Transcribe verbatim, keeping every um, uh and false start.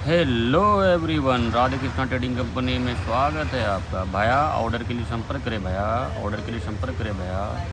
Hello everyone, Radhe Krishna trading company में स्वागत है आपका। भैया ऑर्डर के लिए संपर्क करें, भैया ऑर्डर के लिए संपर्क करें भैया।